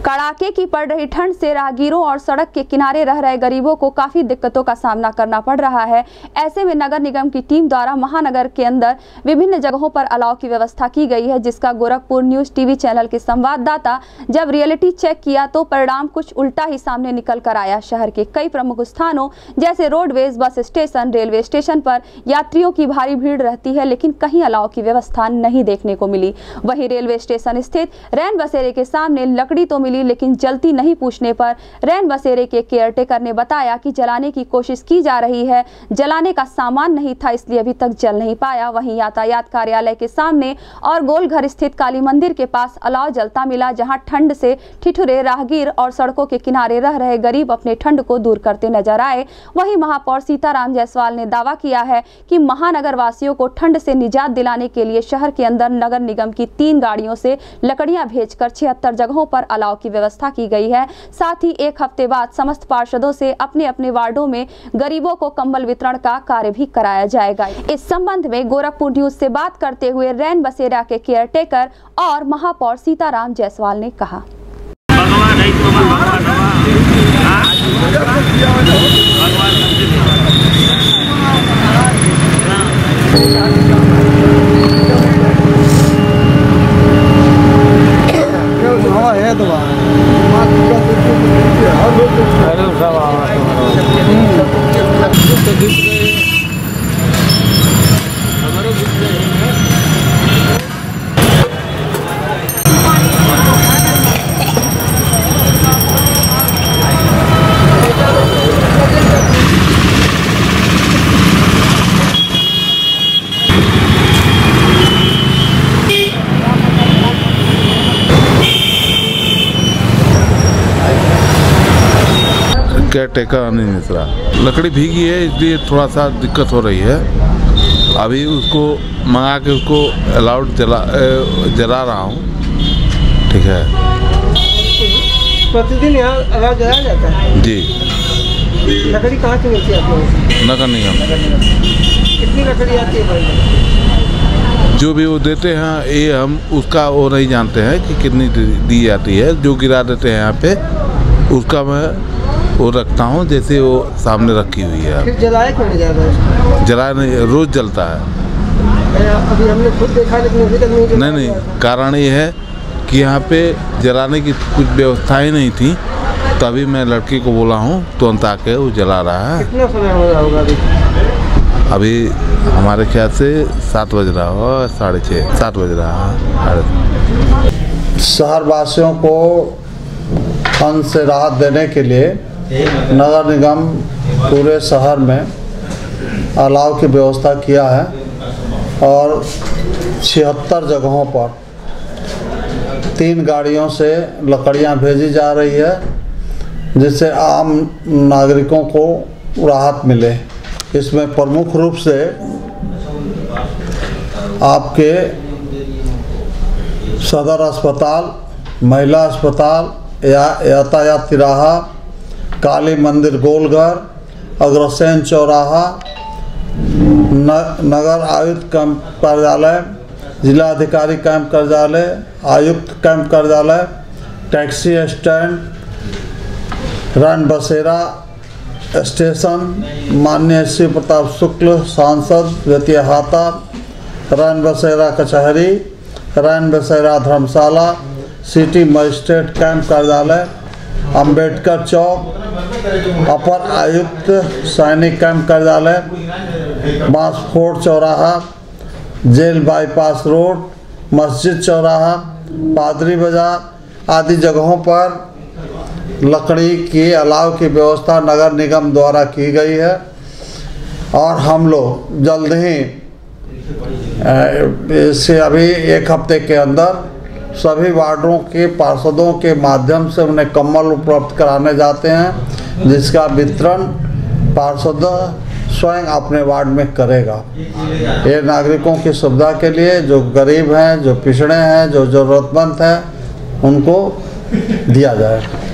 कड़ाके की पड़ रही ठंड से राहगीरों और सड़क के किनारे रह रहे गरीबों को काफी दिक्कतों का सामना करना पड़ रहा है। ऐसे में नगर निगम की टीम द्वारा महानगर के अंदर विभिन्न जगहों पर अलाव की व्यवस्था की गई है, जिसका गोरखपुर न्यूज टीवी चैनल के संवाददाता जब रियलिटी चेक किया तो परिणाम कुछ उल्टा ही सामने निकल कर आया। शहर के कई प्रमुख स्थानों जैसे roadways, bus station, railway station पर यात्रियों की भारी भीड़ रहती है, लेकिन कहीं अलाव की व्यवस्था नहीं देखने को मिली। वहीं रेलवे स्टेशन स्थित रैन बसेरे के सामने लकड़ी तो मिली, लेकिन जलती नहीं पूछने पर रैन बसेरे के केयरटेकर ने बताया कि जलाने की कोशिश की जा रही है, जलाने का सामान नहीं था इसलिए अभी तक जल नहीं पाया। वहीं यातायात कार्यालय के सामने और गोलघर स्थित काली मंदिर के पास अलाव जलता मिला, जहां ठंड से ठिठुरे राहगीर और सड़कों के किनारे रह रहे गरीब अपने ठंड को दूर करते नजर आए। वहीं महापौर सीताराम जायसवाल ने दावा किया है कि महानगर वासियों को ठंड से निजात दिलाने के लिए शहर के अंदर नगर निगम की 3 गाड़ियों से लकड़ियां भेजकर 76 जगहों पर अलाव की व्यवस्था की गई है। साथ ही 1 हफ्ते बाद समस्त पार्षदों से अपने अपने वार्डों में गरीबों को कंबल वितरण का कार्य भी कराया जाएगा। इस संबंध में गोरखपुर न्यूज से बात करते हुए रैन बसेरा के केयरटेकर और महापौर सीताराम जायसवाल ने कहा, केयरटेकर नहीं मिश्रा। लकड़ी भीगी है इसलिए थोड़ा सा दिक्कत हो रही है। अभी उसको मंगा के उसको अलाउड जला रहा हूँ। ठीक है, प्रतिदिन यहाँ अलाव जलाया जाता है जी। लकड़ी कहाँ से मिलती है आप लोगों? नगर निगम। कितनी लकड़ी आती है भाई? जो भी वो देते हैं ये हम उसका वो नहीं जानते हैं कि कितनी दी जाती है। जो गिरा देते हैं यहाँ पे उसका मैं वो रखता हूँ, जैसे वो सामने रखी हुई है। फिर जलाया क्यों नहीं जाता है? जलाया नहीं, रोज जलता है। अभी हमने खुद देखा लेकिन अभी तक नहीं जलाया। नहीं, कारण ये है कि यहाँ पे जलाने की कुछ व्यवस्थाएं नहीं थी, तभी मैं लड़की को बोला हूँ तुरंत आके वो जला रहा है। कितना समय हो रहा होगा अभी हमारे ख्याल से 7 बज रहा होगा, 6:30 7 बज रहा है। शहर वासियों को ठंड से राहत देने के लिए नगर निगम पूरे शहर में अलाव की व्यवस्था किया है और 76 जगहों पर 3 गाड़ियों से लकड़ियां भेजी जा रही है, जिससे आम नागरिकों को राहत मिले। इसमें प्रमुख रूप से आपके सदर अस्पताल, महिला अस्पताल, यातायात तिराहा, काली मंदिर गोलघर, अग्रसेन चौराहा, नगर आयुक्त कैंप कार्यालय, जिला अधिकारी कैंप कार्यालय, आयुक्त कैंप कार्यालय, टैक्सी स्टैंड, रैन बसेरा स्टेशन, माननीय श्री प्रताप शुक्ल सांसद व्यतिहाता, रैन बसेरा कचहरी, रैन बसेरा धर्मशाला, सिटी मजिस्ट्रेट कैंप कार्यालय, अंबेडकर चौक, अपर आयुक्त सैनिक कैंप कार्यालय, बांसफोर्ड चौराहा, जेल बाईपास रोड, मस्जिद चौराहा, पादरी बाजार आदि जगहों पर लकड़ी की अलाव की व्यवस्था नगर निगम द्वारा की गई है और हम लोग जल्द ही इससे अभी 1 हफ्ते के अंदर सभी वार्डों के पार्षदों के माध्यम से उन्हें कंबल उपलब्ध कराने जाते हैं, जिसका वितरण पार्षद स्वयं अपने वार्ड में करेगा। ये नागरिकों की सुविधा के लिए, जो गरीब हैं, जो पिछड़े हैं, जो ज़रूरतमंद हैं, उनको दिया जाए।